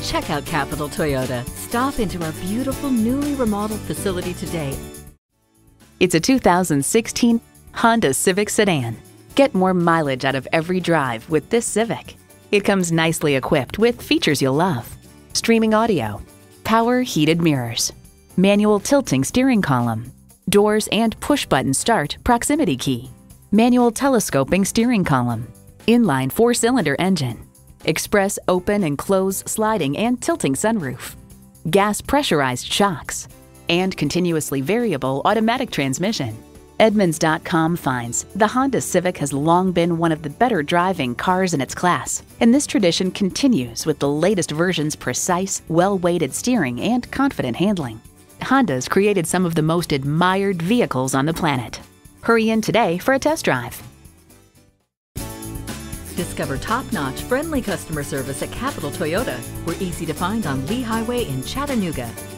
Check out Capital Toyota. Stop into our beautiful newly remodeled facility today. It's a 2016 Honda Civic sedan. Get more mileage out of every drive with this Civic. It comes nicely equipped with features you'll love: streaming audio, power heated mirrors, manual tilting steering column, doors and push-button start proximity key, manual telescoping steering column, inline 4-cylinder engine, express open and close sliding and tilting sunroof, gas pressurized shocks, and continuously variable automatic transmission. Edmunds.com finds the Honda Civic has long been one of the better driving cars in its class, and this tradition continues with the latest version's precise, well-weighted steering and confident handling. Honda's created some of the most admired vehicles on the planet. Hurry in today for a test drive. Discover top-notch, friendly customer service at Capital Toyota. We're easy to find on Lee Highway in Chattanooga.